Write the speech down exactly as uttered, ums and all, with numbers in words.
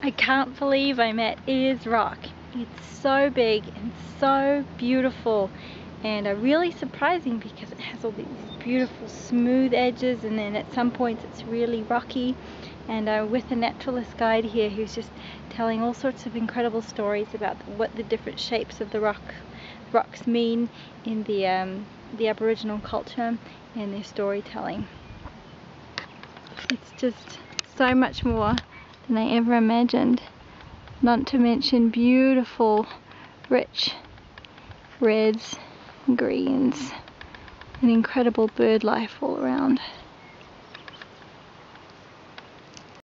I can't believe I'm at Ayers Rock. It's so big and so beautiful, and uh, really surprising because it has all these beautiful smooth edges, and then at some points it's really rocky, and uh, with a naturalist guide here who's just telling all sorts of incredible stories about what the different shapes of the rock rocks mean in the um, the Aboriginal culture and their storytelling. It's just so much more than I ever imagined, not to mention beautiful, rich reds and greens and incredible bird life all around.